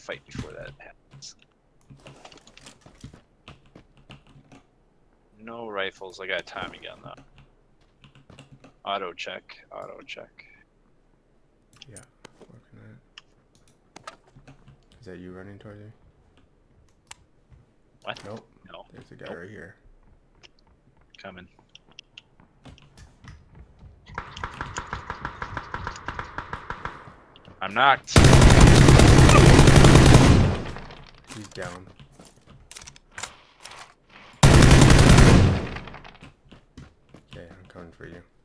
fight before that happens. No rifles. I got a Tommy gun though. Auto check. Auto check. Yeah, working on it. Is that you running towards me? What? Nope. No. There's a guy Nope. right here. Coming. I'm knocked. He's down. Okay, I'm coming for you.